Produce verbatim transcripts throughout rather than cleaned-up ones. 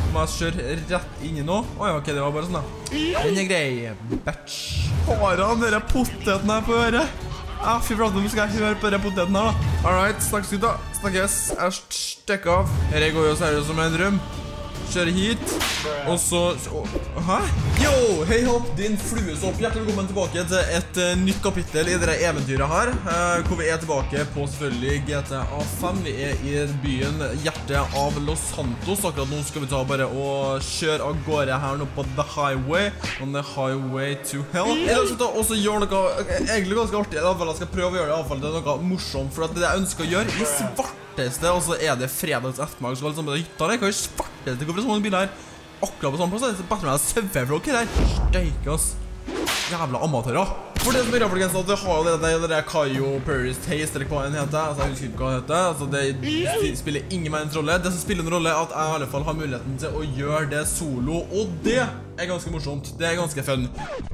Må jeg kjøre rett inn i nå? Åja, ok, det var bare sånn da. Den er grei. Batch. Har han dere poteten her på øret? Ja, fy flate, nå skal jeg høre på dere poteten her da. Alright, snakkes gutta. Snakkes. Jeg stekker av. Her går jo seriøst som en drøm. Kjører hit. Og så... Hæ? Yo, hei hopp, din fluesopp. Hjertelig velkommen tilbake til et uh, nytt kapittel i dette eventyret her. Uh, hvor vi er tilbake på selvfølgelig G T A fem. Vi er i byen hjertet av Los Santos. Akkurat nå skal vi ta bare og kjøre av gårde her nå på The Highway. On the highway to hell. Jeg skal ta også gjøre noe egentlig ganske artig. I hvert fall jeg skal prøve å gjøre det i hvert fall til noe morsomt. For at det jeg ønsker å gjøre i svart. Og så er det fredags ettermiddag. Så alle sammen på hytta der. Hva er svarteste? Det går for så mange biler her. Akkurat på samme plass. Det er bare med deg søvnflokk her. Steik ass. Jævla amatører. For det som er folkens, at det har jo det der, det der Cayo Paris Taste, eller hva den heter. Altså, jeg husker ikke hva det heter. Altså, det spiller ingen verdens rolle. Det som spiller en rolle er at jeg i alle fall har muligheten til å gjøre det solo. Og det er ganske morsomt. Det er ganske fun.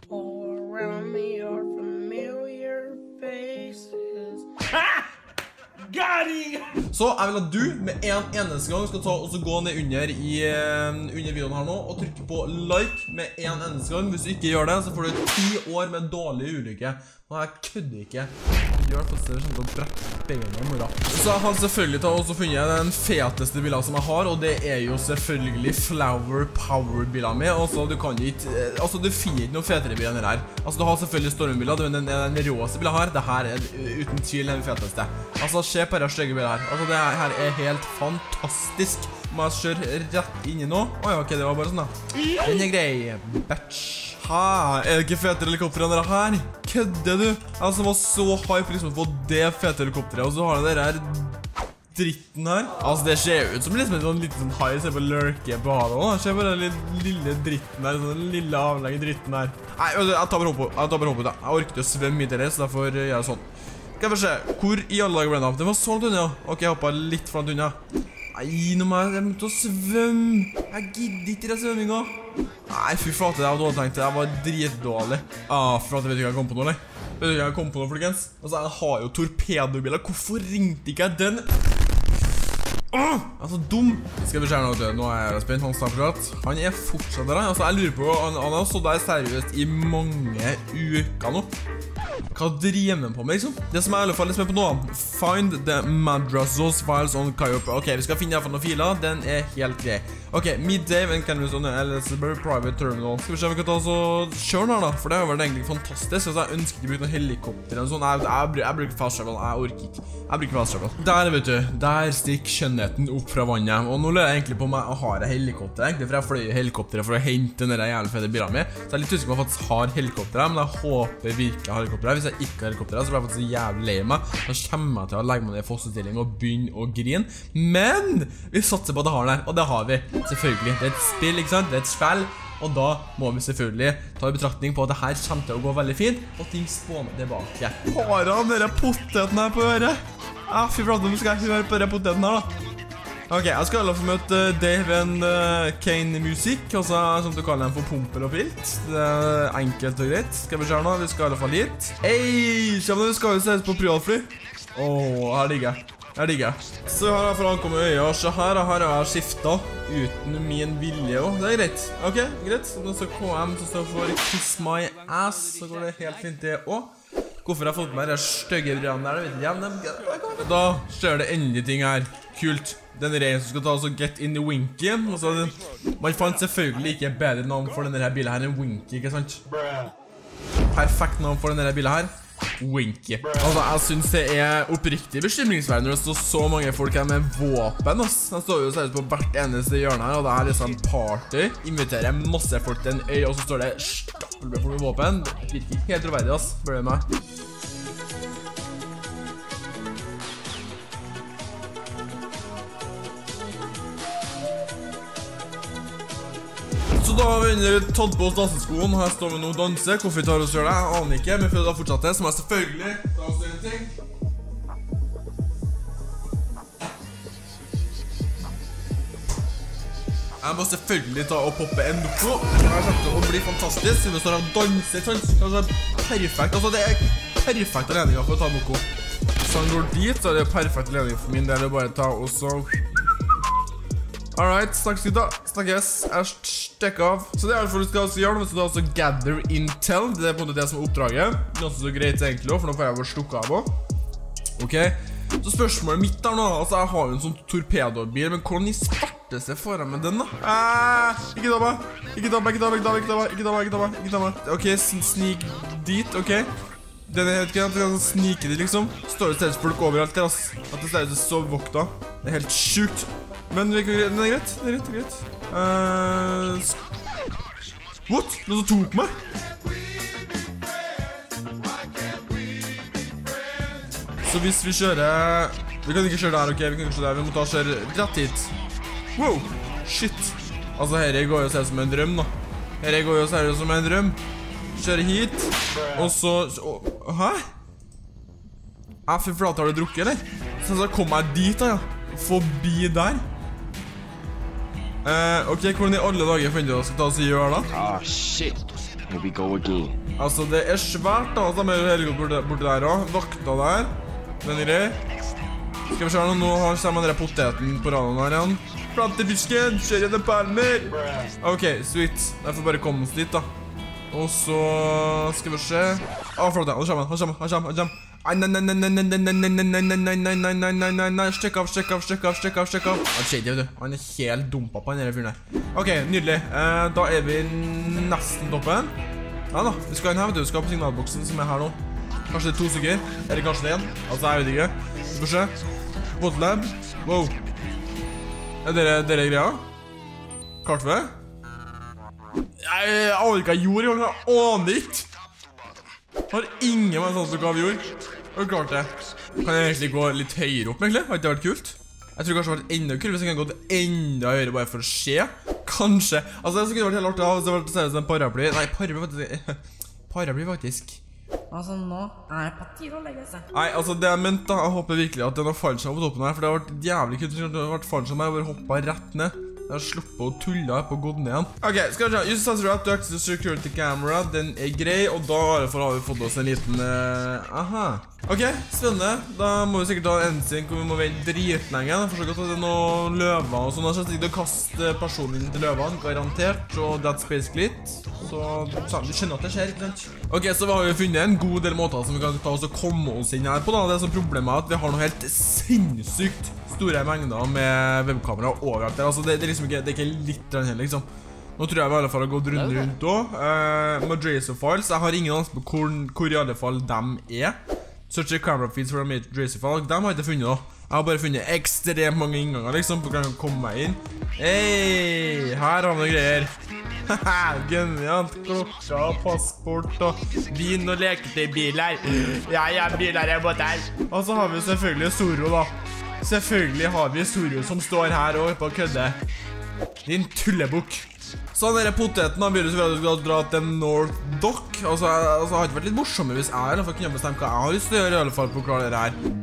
Så jeg vil at du med en eneste gang skal ta og så gå ned under i under videoen her nå og trykke på like med en eneste gang. Hvis du ikke gjør det, så får du ti år med dårlig ulykke. Og jeg kødder ikke. Jeg gjør faktisk det sånn å brette beina i morgen. Så jeg har selvfølgelig tatt og så funnet den feteste bilen som jeg har, og det er jo selvfølgelig Flower Power bilen med. Altså du kan ikke, altså du finner ikke noen fetere biler enn det her. Altså du har selvfølgelig Storm-biler, men den, den råeste bilen her, det her er uten tvil den feteste. Altså se på denne stygge bilen her. Altså det her er helt fantastisk. Må jeg kjøre rett inn i nå? Åja, ok, det var bare sånn da. Den er grei. Batch. Ha, er det ikke fetere helikopter enn dere her? Kødder du? Altså, jeg var så hype liksom å få det fete helikopteret, og så har det dere her dritten her. Altså, det ser ut som liksom en sånn liten sånn hai, se på lurke på havet også. Se på den lille dritten her, sånn den lille avlegge dritten her. Nei, jeg tar bare hopp ut, jeg tar bare hopp ut da. Jeg orker ikke å svømme mye til det, så derfor gjør jeg sånn. Skal vi se, hvor i alle dager ble den av? Det var sånn unna, ja. Ok, jeg hoppet litt for langt unna. Nei, nå må jeg til å svømme. Jeg gidder ikke det svømminga. Nei, fy flate, det var dårlig tenkt. Jeg var dritdårlig. Ah, flate, vet du ikke jeg kom på noe, eller? Vet du ikke jeg kom på noe, folkens? Altså, jeg har jo torpedobiler. Hvorfor ringte ikke jeg den? Åh, jeg er så dum. Skal vi se noe til. Nå er jeg spent. Han snakker fortsatt. Han er fortsatt der, han. Altså, jeg lurer på, han, han har stått der seriøst i mange uker nå. Hva driver den på med, liksom? Det som er i alle fall litt med på nå, find the Madrasos files on Cayope. Ok, vi skal finne i hvert fall noen filer, den er helt grei. Ok, midday and Canvas on Elizabeth Private Terminal. Skal vi se om vi kan ta oss og kjøre den her da, for det har vært egentlig fantastisk. Altså, jeg ønsker ikke å bruke noen helikopter eller sånn. Jeg, jeg, jeg bruker fast travel, jeg orker ikke. Jeg bruker fast travel. Der, vet du, der stikker skjønnheten opp fra vannet. Og nå lurer jeg egentlig på meg å ha et helikopter, egentlig, for jeg fløy i helikopteret for å hente den der jævlig fede bilen med. Så jeg er litt usikker på om jeg faktisk har helikopter, men jeg håper virkelig jeg har helikopter. Hvis jeg ikke har helikopter, så blir jeg faktisk så jævlig lei meg. Da kommer jeg til å legge meg ned i fossestilling og begynne å grine. Men vi satser på at det har den her, og det har vi. Selvfølgelig. Det er et spill, ikke sant? Det er et spill. Og da må vi selvfølgelig ta i betraktning på at det her kommer til å gå veldig fint, og ting spåner tilbake. Har han dere poteten her på øret? Ja, fy flate, nå skal jeg høre på dere poteten her da. Ok, jeg skal i alle fall møte Dave and uh, Kane Music, altså som du kaller den for Pumpel og Pilt. Det er enkelt og greit. Skal vi se nå, vi skal i alle fall hit. Hei, kjem vi skal jo ses på privatfly. Åh, her ligger jeg. Her ligger jeg. Så har jeg for ankommet øya, så her har jeg skiftet uten min vilje også. Det er greit. Ok, greit. Nå så K M som står for Kiss My Ass, så går det helt fint det også. Hvorfor jeg har fått med de stygge brillene der, det vet ikke jeg. Da skjer det endelig ting her. Kult. Den reien som skal ta oss og Get in the Winky. Altså, man fant selvfølgelig ikke bedre navn for denne bilen her enn Winky, ikke sant? Perfekt navn for denne bilen her. Winky. Altså, jeg synes det er oppriktig bekymringsverdig når det står så mange folk her med våpen, ass. De står jo seriøst på hvert eneste hjørne her, og det er liksom party. Inviterer masse folk til en øy, og så står det stappelbred for noen våpen. Det virker helt troverdig, ass. Spør du meg? Så da har vi tatt på oss danseskoen, og her står vi nå og danser. Hvorfor vi tar oss og gjør det, jeg aner ikke, men for å da fortsette, så må jeg selvfølgelig ta oss en ting. Jeg må selvfølgelig ta og poppe en noko. Det her kommer til å bli fantastisk, siden vi står og danser, kanskje perfekt. Altså, det er perfekt anledning for å ta noko. Så han går dit, så er det perfekt anledning for min del å bare ta og så Alright, snakkes gutta. Snakkes. Jeg stekker av. Så det er alt for du skal også gjøre. Nå skal du altså gather intel. Det er på en måte det som er oppdraget. Det er også så greit egentlig også, for nå får jeg bare slukke av også. Ok. Så spørsmålet mitt der nå, altså jeg har jo en sånn torpedobil, men hvordan i svarte seg foran med den da? Eh, ikke ta meg, ikke ta meg, ikke ta meg, ikke ta meg, ikke ta meg, ikke ta meg, ikke ta meg, ikke ta meg. Ok, snik dit, ok. Den er helt greit, jeg kan snike dit liksom. Står det stedet folk overalt der, ass. At det stedet så vokta. Det er helt sjukt. Men det er greit, det er greit, det er greit. Uh, What? Noen som tok meg? Så hvis vi kjører... Vi kan ikke kjøre der, ok? Vi kan ikke kjøre der. Vi må ta og kjøre rett hit. Wow! Shit! Altså, her går jo seg som en drøm, da. Her går jo seg som en drøm. Kjøre hit. Og så... Hæ? Jeg for flate har du drukket, eller? Så så kom jeg dit, da, ja. Forbi der. Uh, ok, hvordan i alle dager finner du å skal ta oss og gjøre, da? Ah, shit. Here we go again. Altså, det er svært, da. Så de er jo hele borte, borte der, også. Vakta der. Den er grei. Skal vi se nå, nå kommer den der poteten på radioen her igjen. Plantefisken, kjør i den palmer. Ok, sweet. Jeg får bare komme oss dit da. Og så skal vi se. Å, flott, han kommer, han kommer, han kommer, han kommer. Nei, nei, nei, nei, nei, nei, nei, nei, nei, nei, nei, nei, nei, nei, nei, nei, nei, stekk av, stekk av, stekk av, stekk av, stekk av. Han skjedde jo, du. Han er helt dumpa på den her fyren her. Ok, nydelig. Da er vi nesten toppen. Ja da, vi skal inn her, vet du. Vi skal på signalboksen som er her nå. Kanskje det er to stykker, eller kanskje det er en. Altså, jeg vet ikke. Vi får se. Botlab. Wow. Er dere, dere greia? Klart for det? Jeg aner ikke hva jeg gjorde, jeg aner ikke. Har ingen med sånn som hva vi gjorde. Har du klart det? Kan jeg egentlig gå litt høyere opp, egentlig? Har ikke det vært kult? Jeg tror kanskje det har vært enda kult hvis jeg kan gå til enda høyere bare for å se. Kanskje. Altså, det skulle vært helt artig av hvis det var seriøst en paraply. Nei, paraply faktisk. Paraply faktisk. Altså, nå er det på tide å legge seg. Nei, altså det jeg mente da, jeg håper virkelig at det er noe fallskjerm på toppen her, for det har vært jævlig kult, det har vært fallskjerm her, jeg har bare hoppet rett ned. Jeg har sluppet å tulle her på godden igjen. Ok, skal vi se, use sensor up to access security camera, den er grei, og da har vi fått oss en liten, uh, aha. Ok, spennende, da må vi sikkert ta en endesynk, og vi må vente dritlenge, jeg forstår godt at det er noen løver og sånn, jeg skal sikkert kaste personen inn til løvene, garantert, og that's basically it. Så du skjønner at det skjer, ikke sant? Ok, så vi har jo funnet en god del måter som vi kan ta oss og komme oss inn her på da. Det er så problemet at vi har noe helt sinnssykt store mengder med webkamera overalt der. Altså det, det er liksom ikke, det er ikke litt den her liksom. Nå tror jeg vi i alle fall har gått rundt rundt også. Uh, med Dracer files, jeg har ingen anelse på hvor, hvor i alle fall dem er. Search the camera feeds for a mate Dracer file, dem har jeg ikke funnet da. Jeg har bare funnet ekstremt mange innganger liksom, på hvordan jeg kan komme meg inn. Hei, her har vi noen greier. Haha, genialt, klokka, passport og vin og leketøybiler. Ja, ja, biler er på der. Og så har vi selvfølgelig Zoro da. Selvfølgelig har vi Zoro som står her og er på kødde. Din tullebukk. Så denne poteten da blir det selvfølgelig at du skal dra til North Dock. Altså, altså, det har ikke vært litt morsommere hvis jeg i alle fall kunne bestemme hva jeg har lyst til å gjøre i alle fall på å klare det her.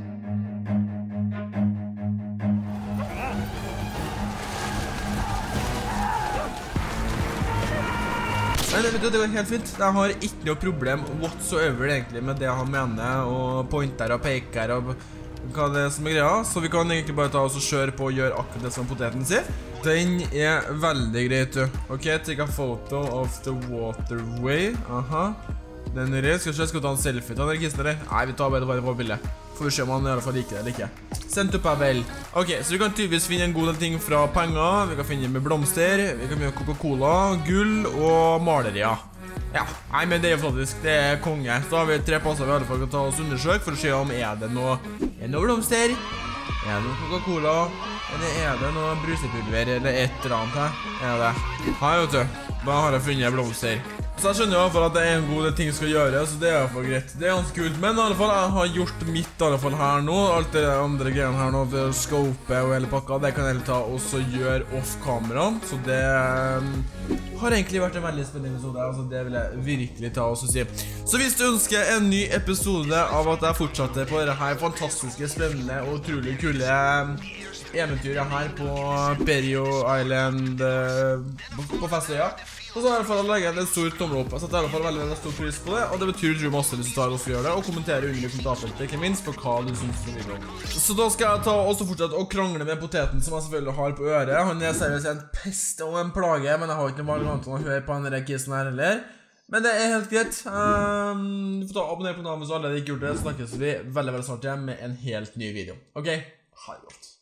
Nei, vet du, det går helt fint. Jeg har ikke noe problem whatsoever egentlig med det han mener, og pointer og peker og hva det er som er greia. Så vi kan egentlig bare ta oss og kjøre på og gjøre akkurat det som poteten sier. Den er veldig greit, du. Ok, take a photo of the waterway. Aha. Den er greit. Skal vi skal ta en selfie til den kisten der? Nei, vi tar bare det på bildet. Får vi se om han i alle fall liker det eller ikke. Send opp her vel. Ok, så vi kan tydeligvis finne en god del ting fra penger. Vi kan finne med blomster. Vi kan finne Coca-Cola, gull og malerier. Ja, nei, men det er jo faktisk, det er konge. Så har vi tre passer vi i alle fall kan ta oss undersøk for å se om er det noe, er det noe blomster, er det noe Coca-Cola, eller er det noe brusepulver, eller et eller annet her. Er det? Her, vet du. Da har jeg funnet blomster. Så jeg skjønner i alle fall at det er en god del ting jeg skal gjøre, så det er i alle fall greit. Det er ganske kult, men i alle fall jeg har gjort mitt i alle fall her nå. Alt det andre greiene her nå, for å scope og hele pakka, det kan jeg ta og så gjøre off-kamera. Så det um, har egentlig vært en veldig spennende episode, altså det vil jeg virkelig ta og så si. Så hvis du ønsker en ny episode av at jeg fortsetter på dette her fantastiske, spennende og utrolig kule eventyret her på Perio Island uh, på Festøya. Og så i hvert fall legger jeg en stor tommel opp. Jeg setter i hvert fall veldig, veldig stor pris på det, og det betyr utrolig masse hvis du tar og gjør det, og kommenterer under i kommentarfeltet, ikke minst på hva du synes om videoen. Så da skal jeg ta også fortsette å krangle med poteten som jeg selvfølgelig har på øret. Han er seriøst en pest og en plage, men jeg har ikke noe valg annet enn å høre på denne kisen her heller. Men det er helt greit. Um, du får ta og abonnere på kanalen hvis du allerede ikke gjort det. Så snakkes vi veldig, veldig snart igjen med en helt ny video. Ok? Ha det godt.